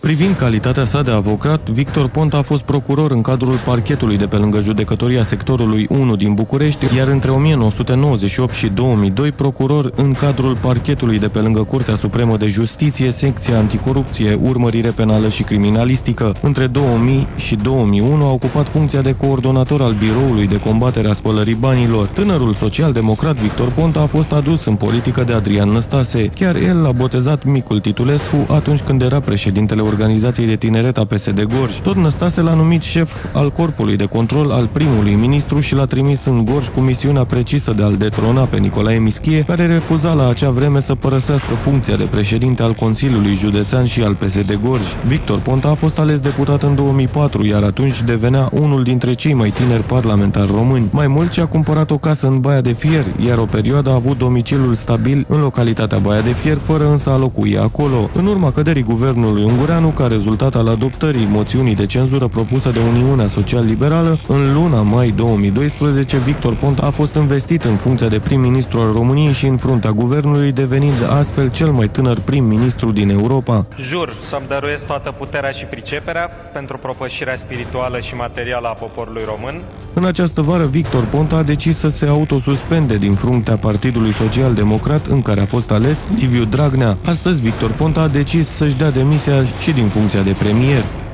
Privind calitatea sa de avocat, Victor Ponta a fost procuror în cadrul parchetului de pe lângă judecătoria sectorului 1 din București, iar între 1998 și 2002 procuror în cadrul parchetului de pe lângă Curtea Supremă de Justiție, secția anticorupție, urmărire penală și criminalistică. Între 2000 și 2001 a ocupat funcția de coordonator al Biroului de combatere a spălării banilor. Tânărul social-democrat Victor Ponta a fost adus în politică de Adrian Năstase. Chiar el l-a botezat Micul Titulescu atunci când era președintele organizației de tineret a PSD Gorj. Tot Năstase l-a numit șef al corpului de control al primului ministru și l-a trimis în Gorj cu misiunea precisă de a-l detrona pe Nicolae Mischie, care refuza la acea vreme să părăsească funcția de președinte al Consiliului Județean și al PSD Gorj. Victor Ponta a fost ales deputat în 2004, iar atunci devenea unul dintre cei mai tineri parlamentari români. Mai mult, și-a cumpărat o casă în Baia de Fier, iar o perioadă a avut domiciliul stabil în localitatea Baia de Fier, fără însă a locui acolo. În urma căderii guvernului Ungureanu, ca rezultat al adoptării moțiunii de cenzură propusă de Uniunea Social-Liberală, în luna mai 2012, Victor Ponta a fost investit în funcția de prim-ministru al României și în fruntea guvernului, devenind astfel cel mai tânăr prim-ministru din Europa. Jur să-mi dăruiesc toată puterea și priceperea pentru propășirea spirituală și materială a poporului român. În această vară, Victor Ponta a decis să se autosuspende din fruntea Partidului Social-Democrat, în care a fost ales Liviu Dragnea. Astăzi, Victor Ponta a decis să-și dea demisia și din funcția de premier.